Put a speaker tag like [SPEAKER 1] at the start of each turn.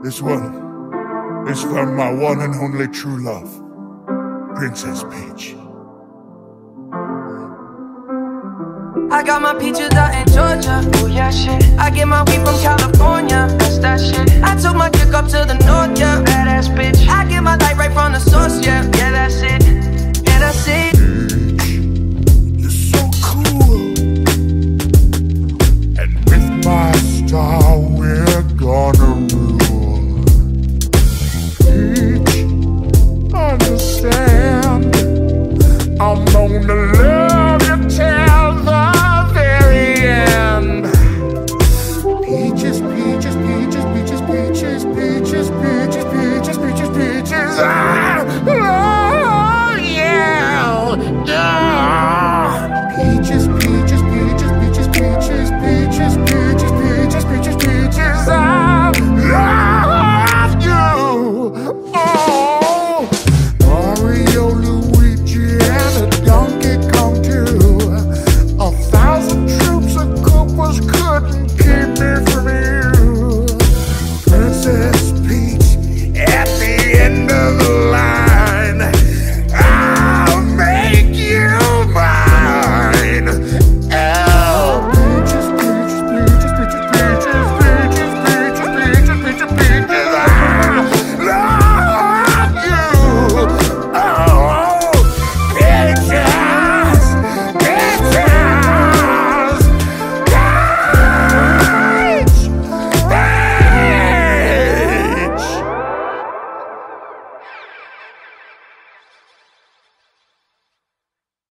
[SPEAKER 1] This one is from my one and only true love, Princess Peach.
[SPEAKER 2] I got my peaches out in Georgia. Oh yeah, shit. I get my weed from California. That's that shit. I took my chick up to the